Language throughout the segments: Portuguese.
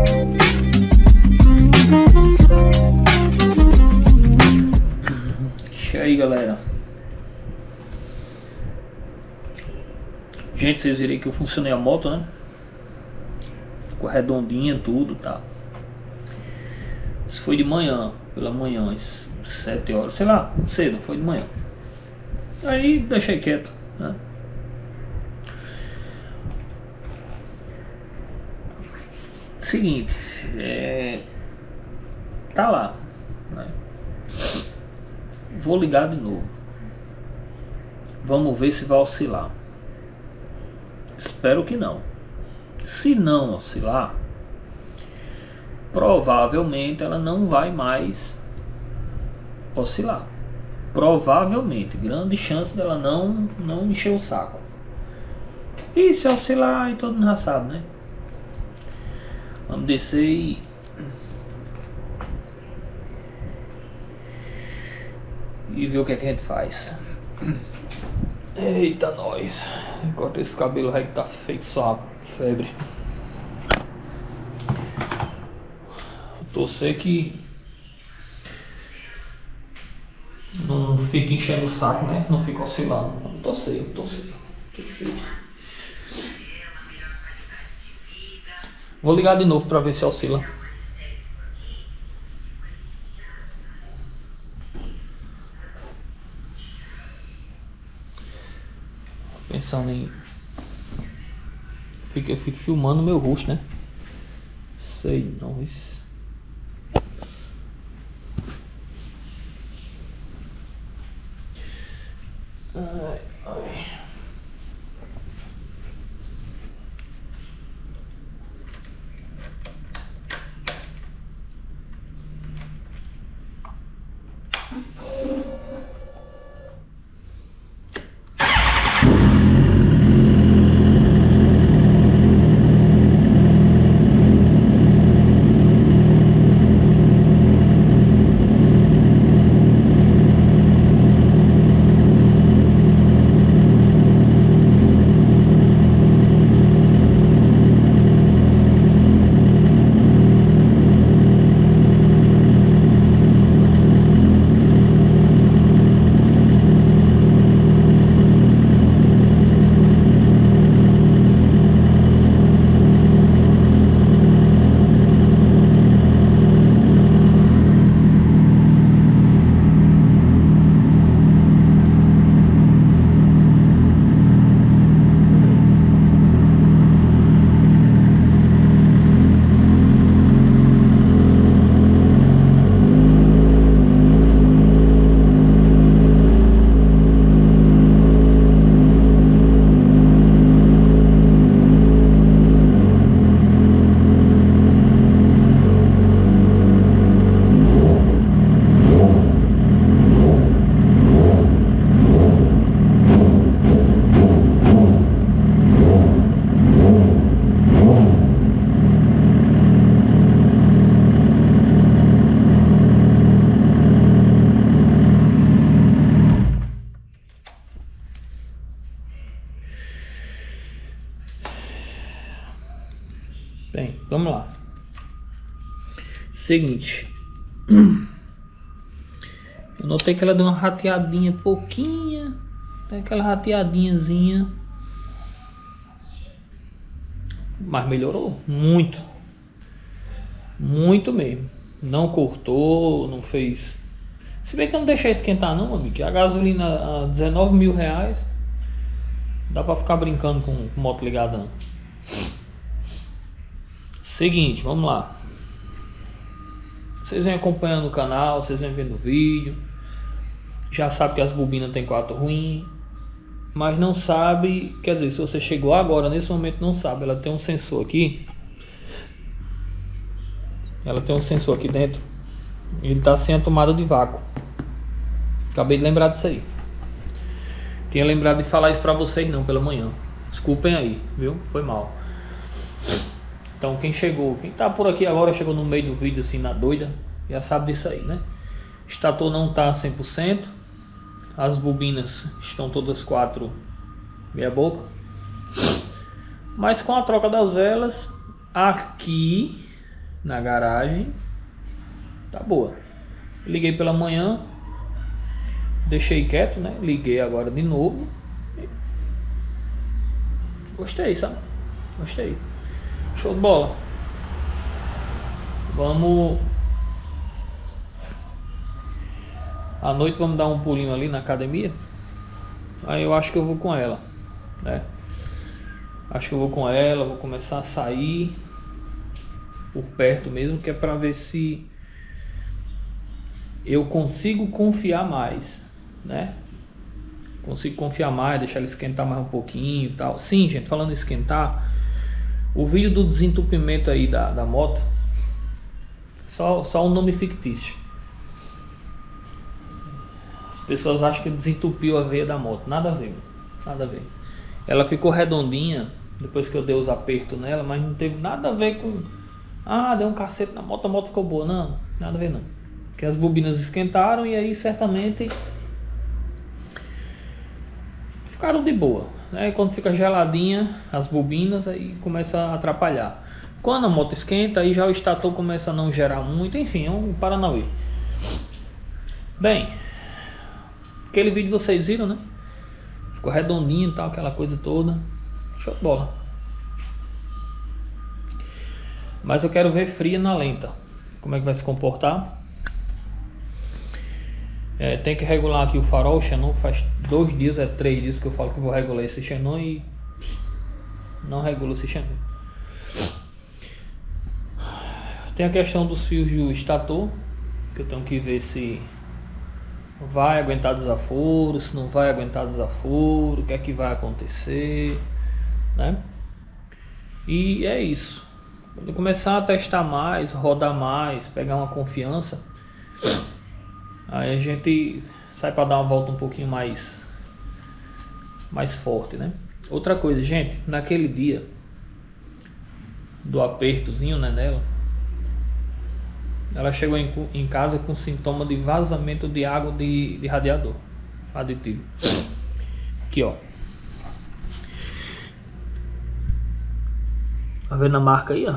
E aí, galera. Gente, vocês viram que eu funcionei a moto, né? Ficou redondinha, tudo, tá? Isso foi de manhã, pela manhã, às 7 horas, sei lá, cedo, foi de manhã. Aí deixei quieto, né? Seguinte, tá lá, né? Vou ligar de novo. Vamos ver se vai oscilar. Espero que não. Se não oscilar, provavelmente ela não vai mais oscilar. Provavelmente, grande chance dela não encher o saco. E se oscilar, aí todo mundo já sabe, né? Vamos descer e ver o que é que a gente faz. Eita, nós. Corta esse cabelo aí que tá feito só a febre. Torcer que não fica enchendo o saco, né? Não fica oscilando. Torcer. Vou ligar de novo pra ver se oscila. Pensando em... Eu fico filmando meu rosto, né? Sei não, isso... Ai. Bem, vamos lá. Seguinte, eu notei que ela deu uma rateadinha pouquinha, aquela rateadinhazinha, mas melhorou muito, muito mesmo. Não cortou, não fez. Se bem que eu não deixei esquentar não, amigo, que a gasolina a 19 mil reais, dá pra ficar brincando com moto ligada não. Seguinte, vamos lá. Vocês vêm acompanhando o canal, vocês vêm vendo o vídeo, já sabe que as bobinas tem 4 ruins, mas não sabe, quer dizer, se você chegou agora, nesse momento não sabe, ela tem um sensor aqui. Ela tem um sensor aqui dentro, ele tá sem a tomada de vácuo. Acabei de lembrar disso aí. Tinha lembrado de falar isso pra vocês não, pela manhã. Desculpem aí, viu? Foi mal. Então quem chegou, quem tá por aqui agora, chegou no meio do vídeo assim na doida, já sabe disso aí, né? O estator não tá 100%. As bobinas estão todas 4 meia boca. Mas com a troca das velas, aqui na garagem, tá boa. Liguei pela manhã, deixei quieto, né? Liguei agora de novo. Gostei, sabe? Gostei. Show de bola. Vamos... À noite vamos dar um pulinho ali na academia. Aí eu acho que eu vou com ela, né? Acho que eu vou com ela, vou começar a sair por perto mesmo, que é pra ver se eu consigo confiar mais, né? Consigo confiar mais, deixar ele esquentar mais um pouquinho e tal. Sim, gente, falando em esquentar, o vídeo do desentupimento aí da moto, só um nome fictício. As pessoas acham que desentupiu a veia da moto. Nada a ver, nada a ver. Ela ficou redondinha depois que eu dei os apertos nela, mas não teve nada a ver com... Ah, deu um cacete na moto, a moto ficou boa. Não, nada a ver não. Porque as bobinas esquentaram e aí certamente ficaram de boa, né? Quando fica geladinha as bobinas, aí começa a atrapalhar. Quando a moto esquenta, aí já o estator começa a não gerar muito. Enfim, é um paranauê. Bem, aquele vídeo vocês viram, né? Ficou redondinho e tal, aquela coisa toda. Show de bola. Mas eu quero ver fria na lenta. Como é que vai se comportar? Tem que regular aqui o farol. O Xenon faz 2 dias, 3 dias que eu falo que vou regular esse Xenon e não regula esse Xenon. Tem a questão dos fios do estator, que eu tenho que ver se vai aguentar desaforo, se não vai aguentar desaforo, o que é que vai acontecer, né? E é isso. Quando eu começar a testar mais, rodar mais, pegar uma confiança, aí a gente sai para dar uma volta um pouquinho mais forte, né? Outra coisa, gente, naquele dia do apertozinho, né, nela, ela chegou em casa com sintoma de vazamento de água de radiador aditivo. Aqui, ó. Tá vendo a marca aí, ó?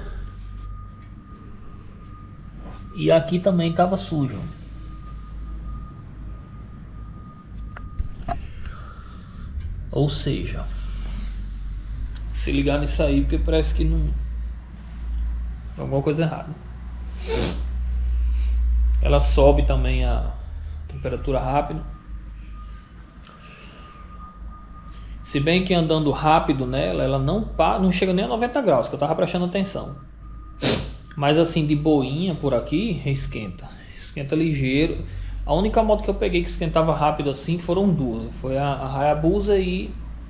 E aqui também tava sujo. Ou seja, se ligar nisso aí, porque parece que não... alguma coisa errada. Ela sobe também a temperatura rápido. Se bem que andando rápido nela, ela não chega nem a 90 graus, que eu tava prestando atenção. Mas assim, de boinha por aqui, esquenta. Esquenta ligeiro. A única moto que eu peguei que esquentava rápido assim foram 2. Foi a Hayabusa e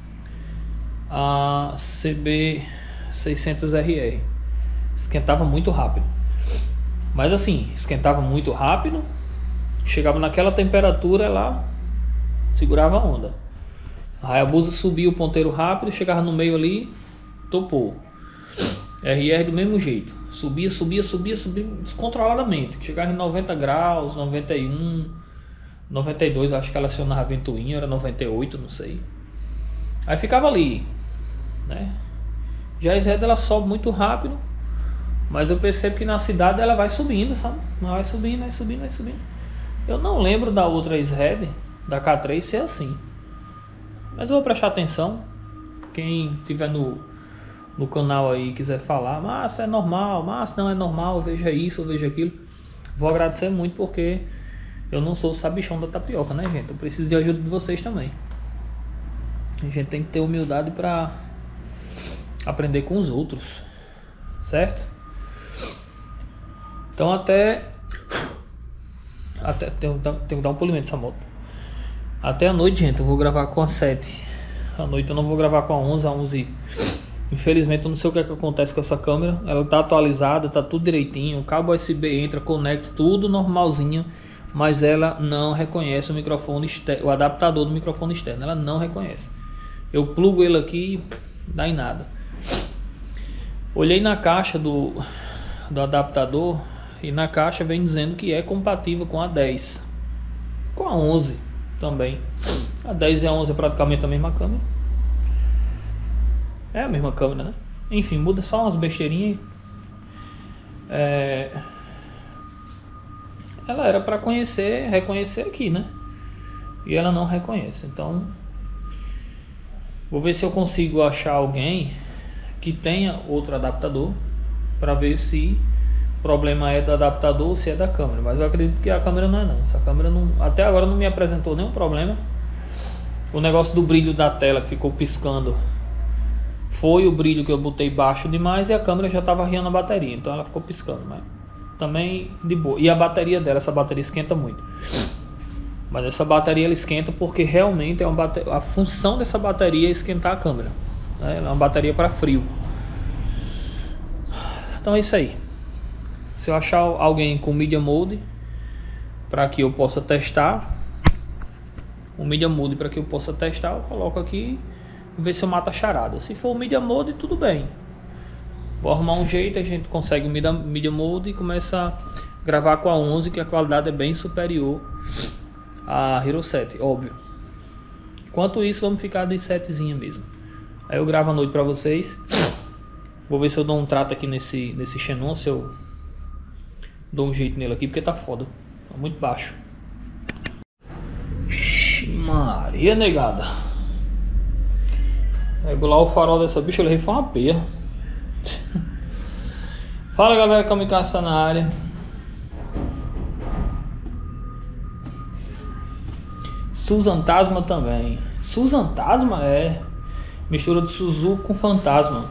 a CB600RR. Esquentava muito rápido. Mas assim, esquentava muito rápido. Chegava naquela temperatura, ela segurava a onda. A Hayabusa subia o ponteiro rápido, chegava no meio ali, topou. RR do mesmo jeito. Subia descontroladamente. Chegava em 90 graus, 91, 92, acho que ela acionava a ventoinha, era 98, não sei. Aí ficava ali, né? Já a SRED ela sobe muito rápido, mas eu percebo que na cidade ela vai subindo, sabe? Vai subindo, vai subindo, vai subindo. Eu não lembro da outra SRED, da K3, ser assim. Mas eu vou prestar atenção. Quem tiver no canal aí quiser falar, mas é normal, mas não é normal, veja isso, veja aquilo, vou agradecer muito, porque eu não sou o sabichão da tapioca, né, gente? Eu preciso de ajuda de vocês também. A gente tem que ter humildade para aprender com os outros, certo? Então até tenho que dar um polimento nessa moto. Até a noite, gente, eu vou gravar com a 7. À noite eu não vou gravar com a 11, a 11... Infelizmente eu não sei o que é que acontece com essa câmera. Ela tá atualizada, tá tudo direitinho. O cabo USB entra, conecta, tudo normalzinho. Mas ela não reconhece o microfone externo, o adaptador do microfone externo. Ela não reconhece. Eu plugo ele aqui, dá em nada. Olhei na caixa do adaptador, e na caixa vem dizendo que é compatível com a 10. Com a 11 também. A 10 e a 11 é praticamente a mesma câmera. É a mesma câmera, né? Enfim, muda só umas besteirinhas. Ela era para reconhecer aqui, né? E ela não reconhece. Então vou ver se eu consigo achar alguém que tenha outro adaptador, para ver se o problema é do adaptador ou se é da câmera. Mas eu acredito que a câmera não é não. Essa câmera não, até agora não me apresentou nenhum problema. O negócio do brilho da tela que ficou piscando foi o brilho que eu botei baixo demais, e a câmera já estava riando a bateria, então ela ficou piscando, mas também de boa. E a bateria dela, essa bateria esquenta muito. Mas essa bateria ela esquenta porque realmente é a função dessa bateria é esquentar a câmera, né? Ela é uma bateria para frio. Então é isso aí. Se eu achar alguém com Media Mode para que eu possa testar, eu coloco aqui e ver se eu mato a charada. Se for o Media Mode, tudo bem. Vou arrumar um jeito, a gente consegue o Media Mode e começa a gravar com a 11, que a qualidade é bem superior a Hero 7, óbvio. Enquanto isso, vamos ficar de 7zinha mesmo. Aí eu gravo à noite pra vocês. Vou ver se eu dou um trato aqui nesse Xenon, se eu dou um jeito nele aqui, porque tá foda, tá muito baixo. Maria negada. Regular o farol dessa bicha, eu levei foi uma peia. Fala galera, Kamikaze tá na área. Suzantasma também. Suzantasma é mistura de Suzu com fantasma.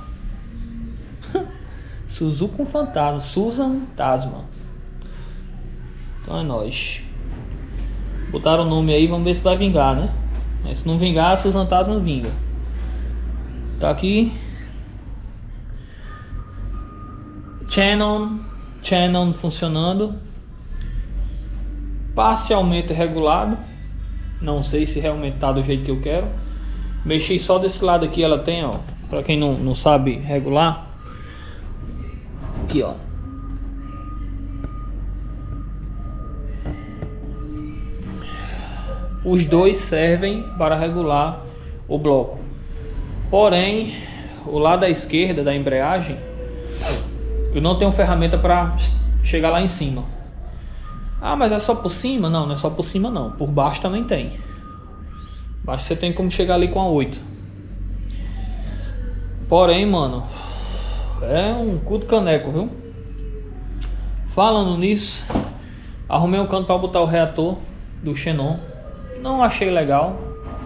Suzu com fantasma. Suzantasma. Então é nóis. Botaram o nome aí, vamos ver se vai vingar, né? Se não vingar, a Suzantasma vinga. Tá aqui. Channel funcionando. Parcialmente regulado. Não sei se realmente tá do jeito que eu quero. Mexi só desse lado aqui, ela tem, ó. Pra quem não sabe regular. Aqui, ó. Os dois servem para regular o bloco. Porém, o lado da esquerda da embreagem, eu não tenho ferramenta para chegar lá em cima. Ah, mas é só por cima? Não, não é só por cima não. Por baixo também tem. Baixo você tem como chegar ali com a 8. Porém, mano, é um cu de caneco, viu? Falando nisso, arrumei um canto para botar o reator do Xenon. Não achei legal.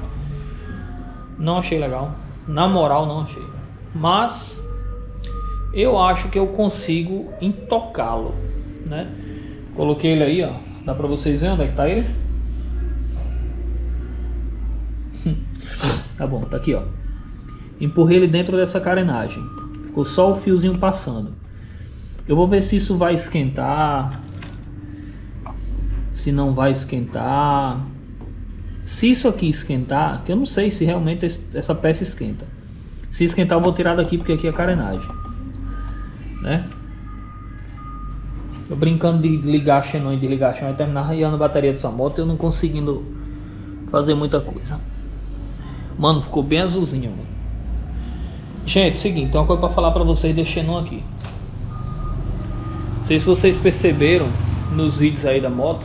Não achei legal. Na moral, não achei. Mas eu acho que eu consigo intocá-lo, né? Coloquei ele aí, ó. Dá pra vocês verem onde é que tá ele? Tá bom, tá aqui, ó. Empurrei ele dentro dessa carenagem. Ficou só o fiozinho passando. Eu vou ver se isso vai esquentar. Se não vai esquentar. Se isso aqui esquentar, que eu não sei se realmente essa peça esquenta. Se esquentar eu vou tirar daqui, porque aqui é a carenagem, né? Eu brincando de ligar Xenon e desligar Xenon e terminar raiando a bateria dessa moto, eu não conseguindo fazer muita coisa. Mano, ficou bem azulzinho, mano. Gente, seguinte, tem uma coisa pra falar pra vocês desse Xenon aqui. Não sei se vocês perceberam nos vídeos aí da moto.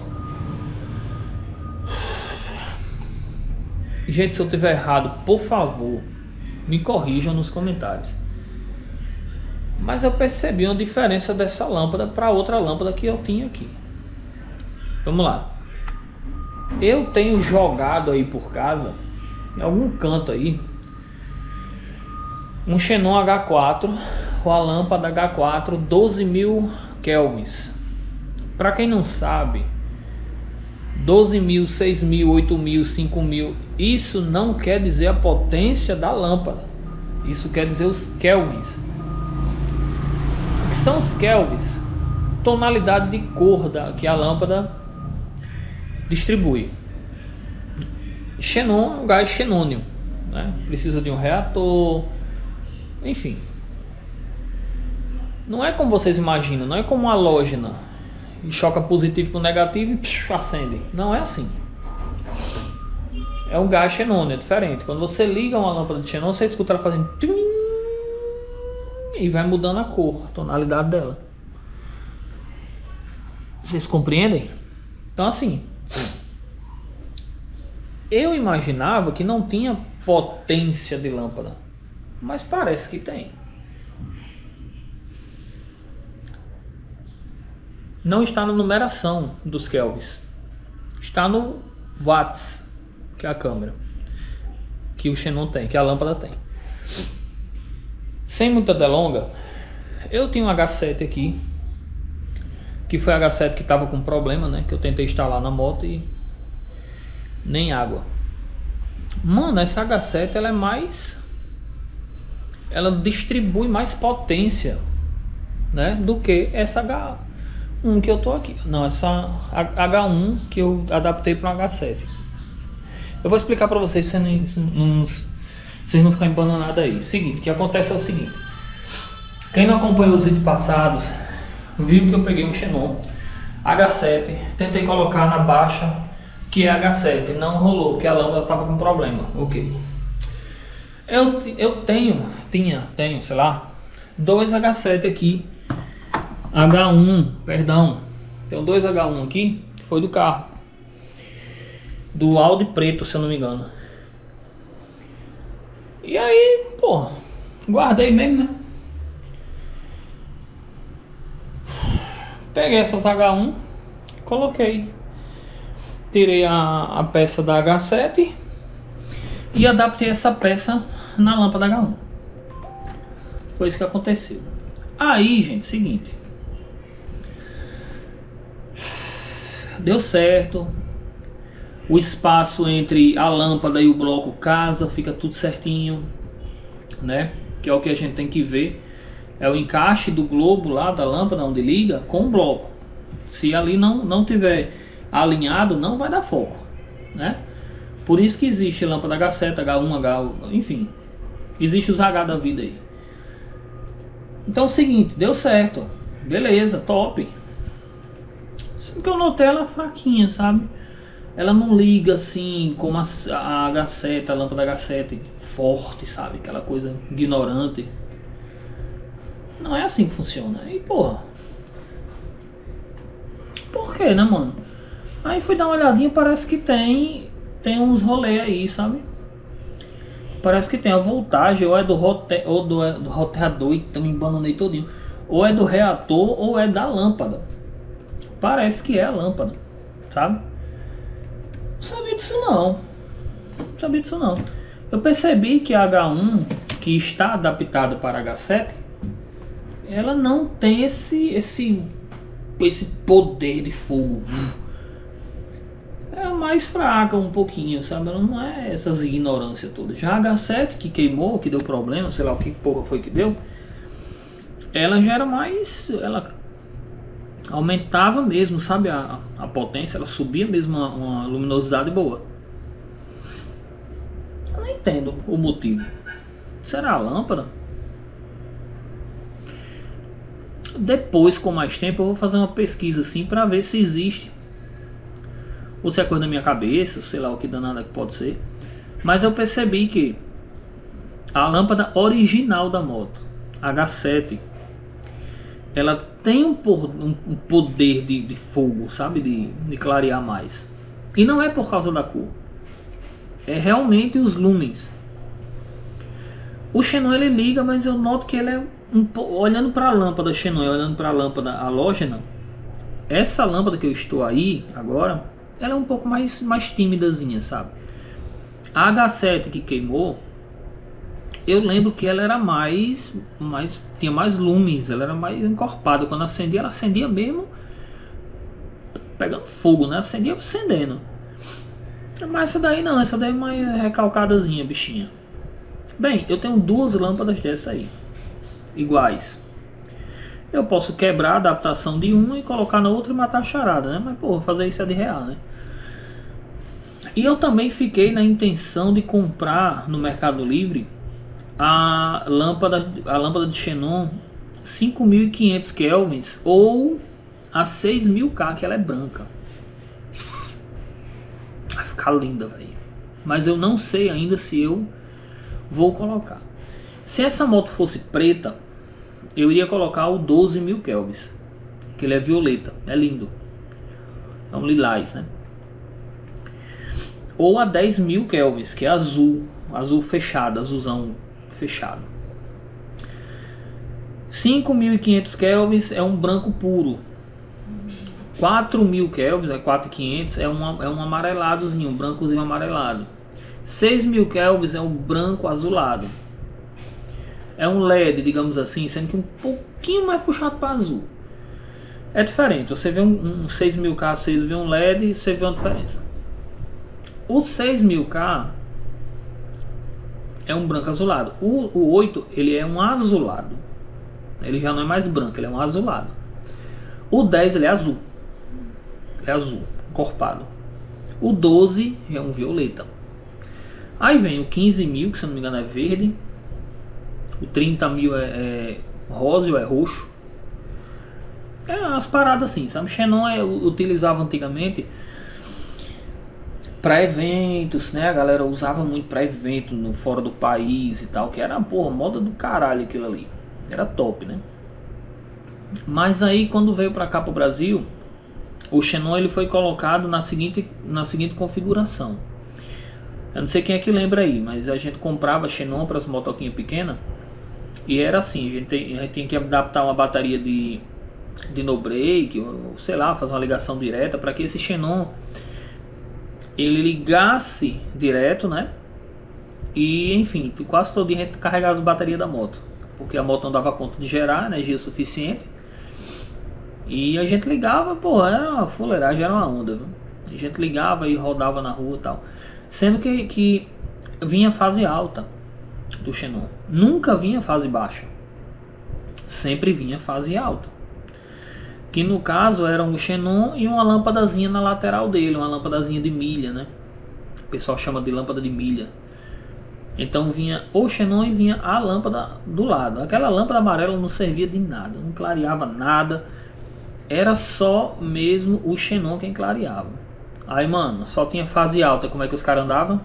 Gente, se eu tiver errado, por favor, me corrijam nos comentários. Mas eu percebi uma diferença dessa lâmpada para outra lâmpada que eu tinha aqui. Vamos lá. Eu tenho jogado aí por casa, em algum canto aí, um Xenon H4, ou a lâmpada H4 12.000 kelvins. Para quem não sabe, 12.000, 6.000, 8.000, 5.000, isso não quer dizer a potência da lâmpada. Isso quer dizer os kelvins. O que são os kelvins? Tonalidade de cor que a lâmpada distribui. Xenon é um gás xenônio, né? Precisa de um reator, enfim. Não é como vocês imaginam, não é como uma halógena. E choca positivo com negativo e acende. Não é assim. É um gás xenônio, é diferente. Quando você liga uma lâmpada de xenon, você escuta ela fazendo e vai mudando a cor, a tonalidade dela. Vocês compreendem? Então assim, eu imaginava que não tinha potência de lâmpada, mas parece que tem. Não está na numeração dos kelvins, está no watts, que é a câmera, que o Xenon tem, que a lâmpada tem. Sem muita delonga, eu tinha um H7 aqui, que foi H7 que estava com problema, né? Que eu tentei instalar na moto e nem água. Mano, essa H7 ela é mais, ela distribui mais potência, né? Do que essa H1 que eu tô aqui. Não, essa H1 que eu adaptei para um H7. Eu vou explicar para vocês, vocês não ficarem embananados aí. Seguinte, o que acontece é o seguinte. Quem não acompanhou os vídeos passados viu que eu peguei um Xenon H7, tentei colocar na baixa, que é H7, não rolou, porque a lâmpada estava com problema. Ok. Eu tenho, sei lá, dois H7 aqui, H1, perdão, tenho dois H1 aqui, que foi do carro, do Audi preto, se eu não me engano. E aí, pô, guardei mesmo, né? Peguei essas H1, coloquei, tirei a peça da H7 e adaptei essa peça na lâmpada H1. Foi isso que aconteceu. Aí, gente, seguinte, deu certo. O espaço entre a lâmpada e o bloco casa, fica tudo certinho, né? Que é o que a gente tem que ver. É o encaixe do globo lá da lâmpada onde liga com o bloco. Se ali não tiver alinhado, não vai dar foco, né? Por isso que existe lâmpada H7, H1, H, enfim, existe os H da vida aí. Então é o seguinte, deu certo, beleza, top. Só que eu notei ela fraquinha, sabe? Ela não liga assim como a H7, a lâmpada H7 forte, sabe? Aquela coisa ignorante. Não é assim que funciona. E porra, por que, né, mano? Aí fui dar uma olhadinha, parece que tem uns rolês aí, sabe? Parece que tem a voltagem, ou é do roteador, então me embananei todinho. Ou é do reator, ou é da lâmpada. Parece que é a lâmpada, sabe? Não sabia disso não. Não sabia disso não. Eu percebi que a H1, que está adaptada para H7, ela não tem esse poder de fogo. É mais fraca um pouquinho, sabe? Ela não é essas ignorâncias todas. Já a H7 que queimou, que deu problema, sei lá o que porra foi que deu, ela já era mais, ela aumentava mesmo, sabe, a potência, ela subia mesmo uma luminosidade boa. Eu não entendo o motivo. Será a lâmpada? Depois, com mais tempo, eu vou fazer uma pesquisa assim para ver se existe, ou se é coisa da minha cabeça, sei lá o que danada que pode ser. Mas eu percebi que a lâmpada original da moto, H7, ela tem um poder de fogo, sabe? De clarear mais. E não é por causa da cor. É realmente os lumens. O Xenon ele liga, mas eu noto que ele é olhando para a lâmpada Xenon, olhando para a lâmpada halógena. Essa lâmpada que eu estou aí agora, ela é um pouco mais tímidazinha, sabe? A H7 que queimou, eu lembro que ela era tinha mais lumens, ela era mais encorpada. Quando acendia, ela acendia mesmo pegando fogo, né? Acendia acendendo. Mas essa daí não, essa daí é mais recalcadazinha, bichinha. Bem, eu tenho duas lâmpadas dessa aí, iguais. Eu posso quebrar a adaptação de uma e colocar na outra e matar a charada, né? Mas pô, fazer isso é de real, né? E eu também fiquei na intenção de comprar no Mercado Livre a lâmpada de Xenon 5500 kelvins ou a 6000K, que ela é branca. Vai ficar linda, velho. Mas eu não sei ainda se eu vou colocar. Se essa moto fosse preta, eu iria colocar o 12.000 kelvins, que ele é violeta, é lindo, É um lilás, né? Ou a 10.000 kelvins, que é azul, azul fechado, azulzão fechado. 5.500 kelvins é um branco puro. 4.000 kelvins, é 4.500, é um amareladozinho, um brancozinho amarelado. 6.000 kelvins é um branco azulado. É um LED, digamos assim, sendo que um pouquinho mais puxado para azul. É diferente, você vê um 6.000K, você vê um LED, você vê uma diferença. O 6.000K é um branco azulado. O 8, ele é um azulado. Ele já não é mais branco, ele é um azulado. O 10, ele é azul. Ele é azul, encorpado. O 12 é um violeta. Aí vem o 15.000, que se eu não me engano é verde. O 30.000 é rosa ou é roxo. É umas paradas assim, sabe? Xenon utilizava antigamente para eventos, né? A galera usava muito para evento no fora do país e tal, que era, porra, moda do caralho aquilo ali. Era top, né? Mas aí quando veio para cá pro Brasil, o Xenon ele foi colocado na seguinte configuração. Eu não sei quem é que lembra aí, mas a gente comprava Xenon para as motoquinhas pequenas e era assim, a gente tinha que adaptar uma bateria de no break, ou sei lá, fazer uma ligação direta para que esse Xenon ele ligasse direto, né? E enfim, quase todo dia a gente carregava as baterias da moto, porque a moto não dava conta de gerar energia suficiente. E a gente ligava, pô, era uma fuleiragem, era uma onda, viu? A gente ligava e rodava na rua e tal. Sendo que vinha fase alta do Xenon, nunca vinha fase baixa, sempre vinha fase alta. Que no caso era um Xenon e uma lâmpadazinha na lateral dele, uma lâmpadazinha de milha, né? O pessoal chama de lâmpada de milha. Então vinha o Xenon e vinha a lâmpada do lado. Aquela lâmpada amarela não servia de nada, não clareava nada. Era só mesmo o Xenon quem clareava. Aí, mano, só tinha fase alta. Como é que os caras andavam?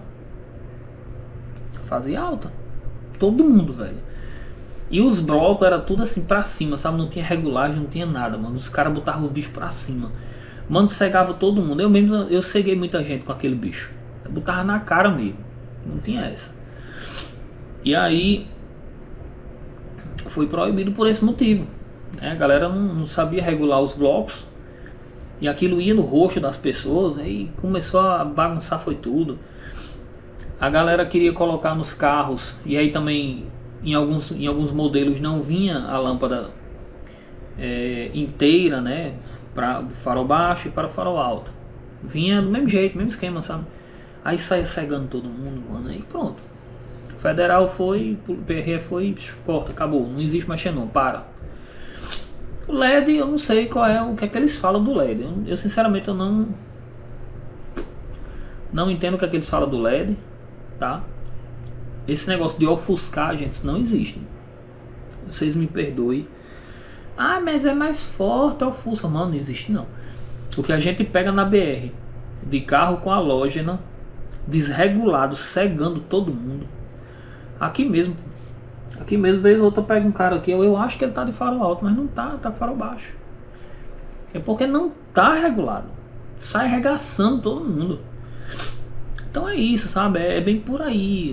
Fase alta. Todo mundo, velho. E os blocos era tudo assim pra cima, sabe? Não tinha regulagem, não tinha nada, mano. Os caras botavam o bicho pra cima. Mano, cegava todo mundo. Eu ceguei muita gente com aquele bicho. Eu botava na cara mesmo. Não tinha essa. E aí foi proibido por esse motivo, né? A galera não sabia regular os blocos. E aquilo ia no rosto das pessoas. Aí começou a bagunçar, foi tudo. A galera queria colocar nos carros. E aí também em alguns modelos não vinha a lâmpada inteira, né? Para o farol baixo e para o farol alto. Vinha do mesmo jeito, mesmo esquema, sabe? Aí saia cegando todo mundo, mano. Aí pronto. O federal foi, o PRF foi, corta, acabou. Não existe mais Xenon, para. O LED, eu não sei o que é que eles falam do LED. Eu sinceramente eu não entendo o que é que eles falam do LED, tá? Esse negócio de ofuscar, gente, isso não existe. Vocês me perdoem. Ah, mas é mais forte, ofusca. Mano, não existe não. O que a gente pega na BR de carro com halógena desregulado, cegando todo mundo. Aqui mesmo, vez ou outra pega um cara aqui, eu acho que ele tá de farol alto, mas não tá, tá de farol baixo. É porque não tá regulado. Sai arregaçando todo mundo. Então é isso, sabe? É bem por aí.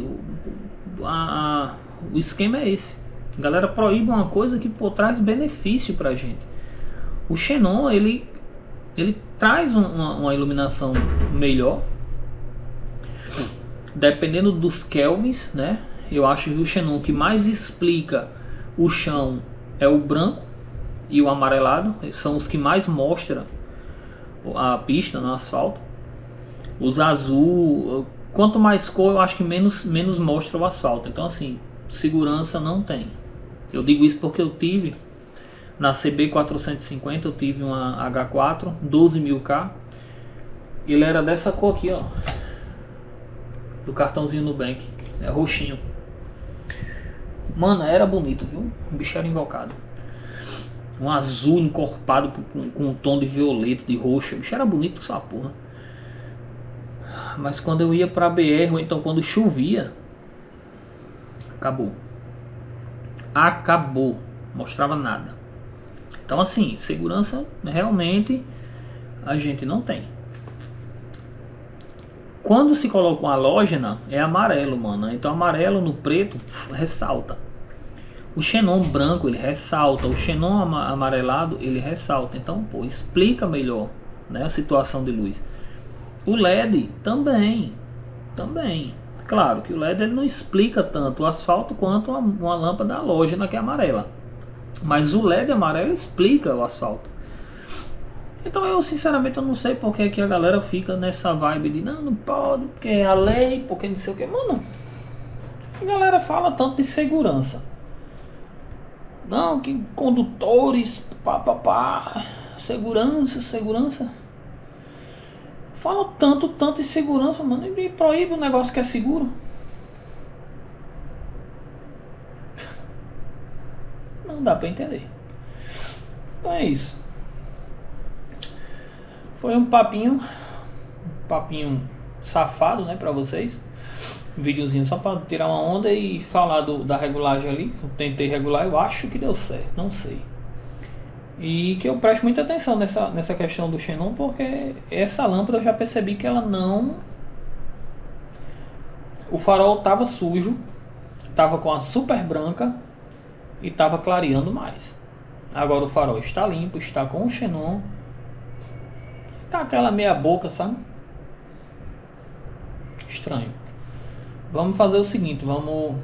O esquema é esse. A galera proíbe uma coisa que pô, traz benefício pra gente. O Xenon, ele traz uma iluminação melhor. Dependendo dos kelvins, né? Eu acho que o Xenon que mais explica o chão é o branco e o amarelado. São os que mais mostram a pista no asfalto. Os azul, quanto mais cor, eu acho que menos mostra o asfalto. Então assim, segurança não tem. Eu digo isso porque eu tive na CB450, eu tive uma H4 12.000K. Ele era dessa cor aqui, ó, do cartãozinho Nubank, é roxinho. Mano, era bonito, viu? O bicho era invocado. Um azul encorpado com um tom de violeta, de roxo. O bicho era bonito essa porra. Mas quando eu ia pra BR, ou então quando chovia, acabou. Acabou. Mostrava nada. Então assim, segurança realmente a gente não tem. Quando se coloca uma halógena, é amarelo, mano. Então amarelo no preto ressalta. O xenon branco ele ressalta, o xenon amarelado ele ressalta. Então, pô, explica melhor, né, a situação de luz. O LED também. Claro que o LED ele não explica tanto o asfalto quanto uma lâmpada halógena que é amarela. Mas o LED amarelo explica o asfalto. Então eu sinceramente eu não sei porque que a galera fica nessa vibe de não pode, porque é a lei, porque não sei o que. Mano, a galera fala tanto de segurança. Não, que condutores, segurança. Fala tanto de segurança, mano, e proíbe um negócio que é seguro. Não dá pra entender. Então é isso. Foi um papinho safado, né, pra vocês. Um videozinho só pra tirar uma onda e falar da regulagem ali. Eu tentei regular, eu acho que deu certo, não sei. E que eu presto muita atenção nessa questão do xenon, porque essa lâmpada eu já percebi que ela não... O farol tava sujo, tava com a super branca e tava clareando mais. Agora o farol está limpo, está com o xenon. Tá aquela meia boca, sabe? Estranho. Vamos fazer o seguinte, vamos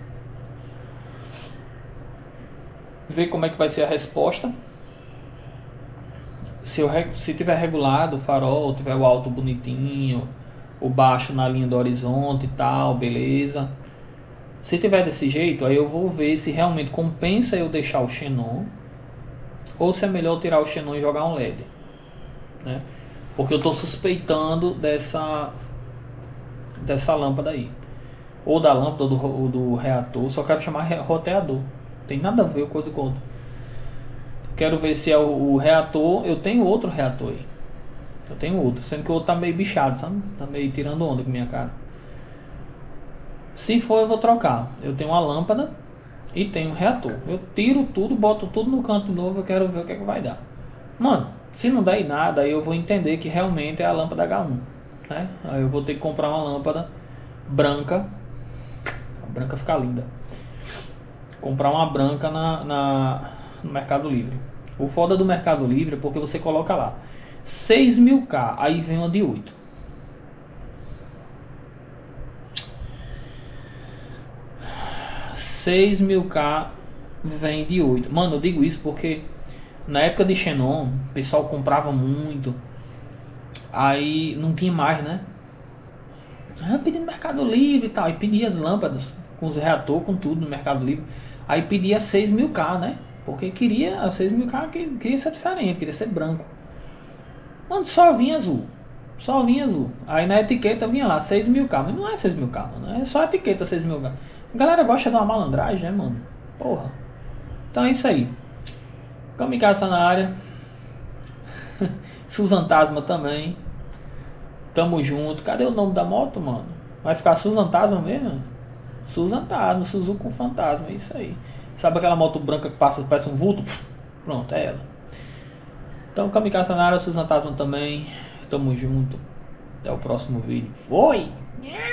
ver como é que vai ser a resposta. Se tiver regulado o farol, tiver o alto bonitinho, o baixo na linha do horizonte e tal, beleza. Se tiver desse jeito, aí eu vou ver se realmente compensa eu deixar o xenon ou se é melhor tirar o xenon e jogar um LED, né? Porque eu estou suspeitando dessa lâmpada aí, ou da lâmpada ou do reator. Só quero chamar roteador, tem nada a ver com coisa com outra. Quero ver se é o reator. Eu tenho outro reator aí. Eu tenho outro, sendo que o outro tá meio bichado, sabe? Tá meio tirando onda com minha cara. Se for, eu vou trocar. Eu tenho uma lâmpada e tenho um reator. Eu tiro tudo, boto tudo no canto novo. Eu quero ver o que é que vai dar. Mano, se não der em nada, aí eu vou entender que realmente é a lâmpada H1, né? Aí eu vou ter que comprar uma lâmpada branca. A branca fica linda. Comprar uma branca no Mercado Livre. O foda do Mercado Livre é porque você coloca lá 6.000K, aí vem uma de 8. $6.000 vem de 8. Mano, eu digo isso porque na época de xenon o pessoal comprava muito, aí não tinha mais, né? Eu pedi no Mercado Livre e tal, e pedi as lâmpadas com os reatores, com tudo no Mercado Livre. Aí pedia 6.000K, né? Porque queria 6.000K, queria ser diferente, queria ser branco. Mano, só vinha azul. Aí na etiqueta vinha lá 6.000K, mas não é 6.000K, mano. É só a etiqueta 6.000K. A galera gosta de uma malandragem, né, mano? Porra. Então é isso aí. Kamikaze na área. Suzantasma também. Tamo junto. Cadê o nome da moto, mano? Vai ficar Suzantasma mesmo? Suzantasma, Suzuki com fantasma, é isso aí. Sabe aquela moto branca que passa, parece um vulto? Pronto, é ela. Então, Kamikaze na área, Suzantasma também. Tamo junto. Até o próximo vídeo. Foi!